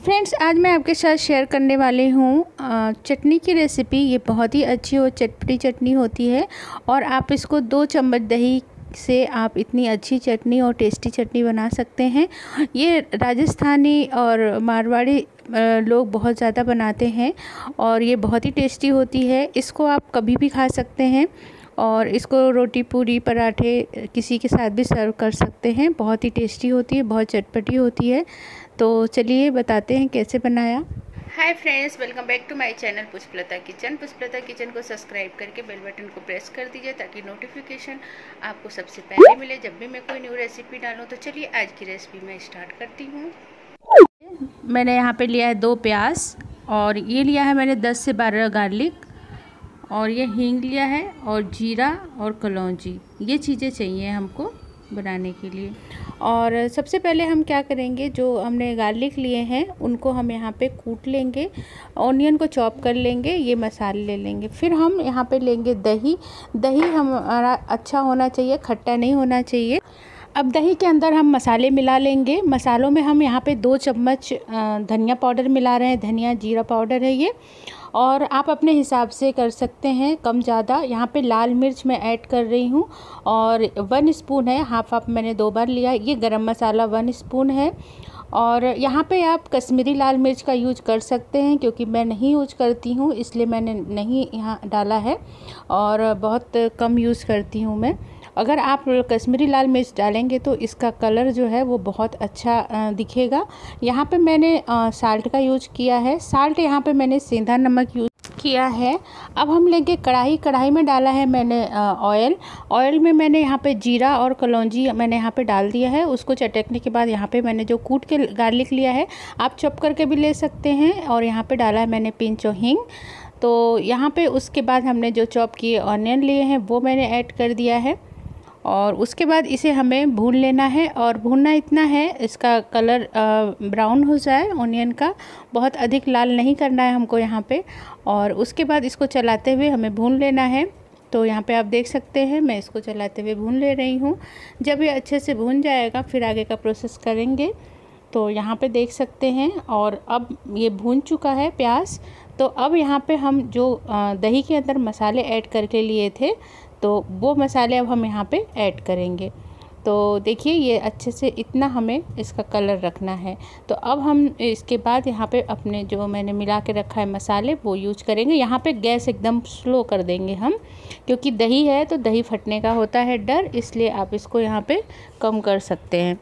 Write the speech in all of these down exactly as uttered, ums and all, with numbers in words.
Friends, आज मैं आपके साथ शेयर करने वाली हूँ चटनी की रेसिपी। ये बहुत ही अच्छी और चटपटी चटनी होती है और आप इसको दो चम्मच दही से आप इतनी अच्छी चटनी और टेस्टी चटनी बना सकते हैं। ये राजस्थानी और मारवाड़ी लोग बहुत ज़्यादा बनाते हैं और ये बहुत ही टेस्टी होती है। इसको आप कभी भी खा सकते हैं और इसको रोटी पूरी पराठे किसी के साथ भी सर्व कर सकते हैं। बहुत ही टेस्टी होती है, बहुत चटपटी होती है। तो चलिए बताते हैं कैसे बनाया। Hi friends, welcome back to my channel Pushpalata kitchen. Pushpalata kitchen को सब्सक्राइब करके बेल बटन को प्रेस कर दीजिए ताकि नोटिफिकेशन आपको सबसे पहले मिले जब भी मैं कोई न्यू रेसिपी डालूँ। तो चलिए आज की रेसिपी मैं स्टार्ट करती हूँ। मैंने यहाँ पे लिया है दो प्याज और ये लिया है मैंने दस से बारह गार्लिक और ये हींग लिया है और जीरा और कलौंजी। ये चीज़ें चाहिए हमको बनाने के लिए। और सबसे पहले हम क्या करेंगे, जो हमने गार्लिक लिए हैं उनको हम यहाँ पे कूट लेंगे, ऑनियन को चॉप कर लेंगे, ये मसाले ले लेंगे। फिर हम यहाँ पे लेंगे दही। दही हमारा अच्छा होना चाहिए, खट्टा नहीं होना चाहिए। अब दही के अंदर हम मसाले मिला लेंगे। मसालों में हम यहाँ पे दो चम्मच धनिया पाउडर मिला रहे हैं। धनिया जीरा पाउडर है ये, और आप अपने हिसाब से कर सकते हैं कम ज़्यादा। यहाँ पे लाल मिर्च मैं ऐड कर रही हूँ और वन स्पून है, हाफ हाफ मैंने दो बार लिया। ये गरम मसाला वन स्पून है और यहाँ पे आप कश्मीरी लाल मिर्च का यूज कर सकते हैं, क्योंकि मैं नहीं यूज करती हूँ इसलिए मैंने नहीं यहाँ डाला है और बहुत कम यूज़ करती हूँ मैं। अगर आप कश्मीरी लाल मिर्च डालेंगे तो इसका कलर जो है वो बहुत अच्छा दिखेगा। यहाँ पे मैंने साल्ट का यूज किया है। साल्ट यहाँ पे मैंने सेंधा नमक यूज किया है। अब हम लेंगे कढ़ाई। कढ़ाई में डाला है मैंने ऑयल। ऑयल में मैंने यहाँ पे जीरा और कलौंजी मैंने यहाँ पे डाल दिया है। उसको चटकने के बाद यहाँ पे मैंने जो कूट के गार्लिक लिया है, आप चॉप करके भी ले सकते हैं, और यहाँ पे डाला है मैंने पिंच हींग। तो यहाँ पे उसके बाद हमने जो चॉप किए ऑनियन लिए हैं वो मैंने ऐड कर दिया है और उसके बाद इसे हमें भून लेना है। और भूनना इतना है इसका कलर ब्राउन हो जाए ऑनियन का, बहुत अधिक लाल नहीं करना है हमको यहाँ पे। और उसके बाद इसको चलाते हुए हमें भून लेना है। तो यहाँ पे आप देख सकते हैं मैं इसको चलाते हुए भून ले रही हूँ। जब ये अच्छे से भून जाएगा फिर आगे का प्रोसेस करेंगे। तो यहाँ पे देख सकते हैं, और अब ये भून चुका है प्याज। तो अब यहाँ पे हम जो दही के अंदर मसाले ऐड करके लिए थे, तो वो मसाले अब हम यहाँ पे ऐड करेंगे। तो देखिए ये अच्छे से इतना हमें इसका कलर रखना है। तो अब हम इसके बाद यहाँ पे अपने जो मैंने मिला के रखा है मसाले वो यूज करेंगे। यहाँ पे गैस एकदम स्लो कर देंगे हम, क्योंकि दही है तो दही फटने का होता है डर, इसलिए आप इसको यहाँ पे कम कर सकते हैं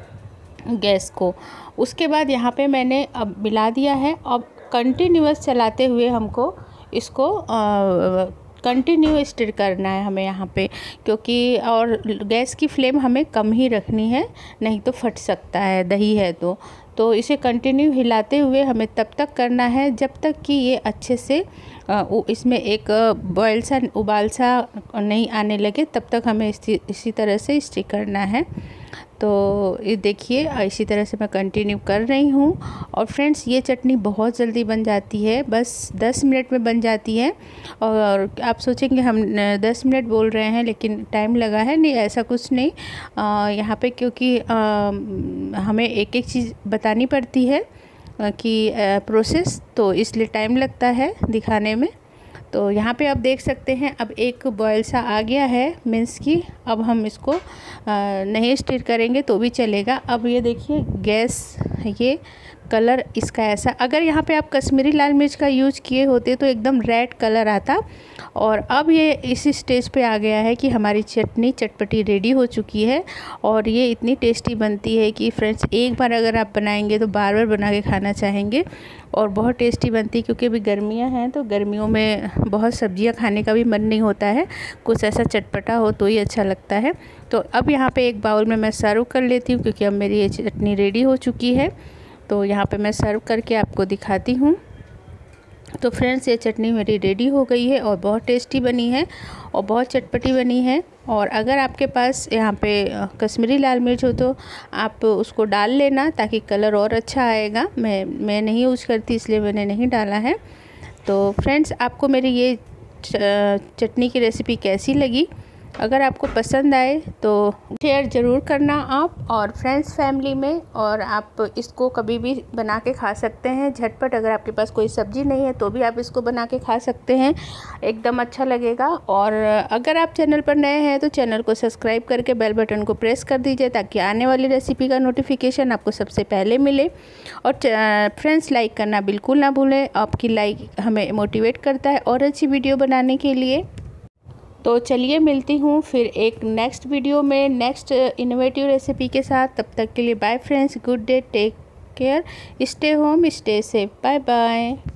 गैस को। उसके बाद यहाँ पे मैंने अब मिला दिया है। अब कंटिन्यूअस चलाते हुए हमको इसको आ, कंटिन्यू स्टिर करना है हमें यहाँ पे, क्योंकि और गैस की फ्लेम हमें कम ही रखनी है, नहीं तो फट सकता है दही है तो तो इसे कंटिन्यू हिलाते हुए हमें तब तक करना है जब तक कि ये अच्छे से इसमें एक बॉयल सा उबाल सा नहीं आने लगे, तब तक हमें इसी इसी तरह से स्टिर करना है। तो ये देखिए इसी तरह से मैं कंटिन्यू कर रही हूँ। और फ्रेंड्स, ये चटनी बहुत जल्दी बन जाती है, बस दस मिनट में बन जाती है। और आप सोचेंगे हम दस मिनट बोल रहे हैं लेकिन टाइम लगा है, नहीं ऐसा कुछ नहीं। आ, यहाँ पे क्योंकि आ, हमें एक एक चीज़ बतानी पड़ती है कि प्रोसेस, तो इसलिए टाइम लगता है दिखाने में। तो यहाँ पे आप देख सकते हैं अब एक बॉयल सा आ गया है मीन्स की अब हम इसको नहीं स्टिर करेंगे तो भी चलेगा। अब ये देखिए गैस, ये कलर इसका ऐसा, अगर यहाँ पे आप कश्मीरी लाल मिर्च का यूज किए होते तो एकदम रेड कलर आता। और अब ये इसी स्टेज पे आ गया है कि हमारी चटनी चटपटी रेडी हो चुकी है और ये इतनी टेस्टी बनती है कि फ्रेंड्स एक बार अगर आप बनाएंगे तो बार बार बना के खाना चाहेंगे। और बहुत टेस्टी बनती है, क्योंकि अभी गर्मियाँ हैं तो गर्मियों में बहुत सब्जियां खाने का भी मन नहीं होता है, कुछ ऐसा चटपटा हो तो ही अच्छा लगता है। तो अब यहाँ पे एक बाउल में मैं सर्व कर लेती हूँ, क्योंकि अब मेरी ये चटनी रेडी हो चुकी है। तो यहाँ पे मैं सर्व करके आपको दिखाती हूँ। तो फ्रेंड्स, ये चटनी मेरी रेडी हो गई है और बहुत टेस्टी बनी है और बहुत चटपटी बनी है। और अगर आपके पास यहाँ पे कश्मीरी लाल मिर्च हो तो आप उसको डाल लेना, ताकि कलर और अच्छा आएगा। मैं मैं नहीं यूज़ करती इसलिए मैंने नहीं डाला है। तो फ्रेंड्स, आपको मेरी ये चटनी की रेसिपी कैसी लगी अगर आपको पसंद आए तो शेयर ज़रूर करना आप और फ्रेंड्स फैमिली में। और आप इसको कभी भी बना के खा सकते हैं झटपट। अगर आपके पास कोई सब्ज़ी नहीं है तो भी आप इसको बना के खा सकते हैं, एकदम अच्छा लगेगा। और अगर आप चैनल पर नए हैं तो चैनल को सब्सक्राइब करके बेल बटन को प्रेस कर दीजिए ताकि आने वाली रेसिपी का नोटिफिकेशन आपको सबसे पहले मिले। और फ्रेंड्स लाइक करना बिल्कुल ना भूलें, आपकी लाइक हमें मोटिवेट करता है और अच्छी वीडियो बनाने के लिए। तो चलिए मिलती हूँ फिर एक नेक्स्ट वीडियो में नेक्स्ट इनोवेटिव रेसिपी के साथ। तब तक के लिए bye friends, good day, take care, stay home, stay safe, bye bye.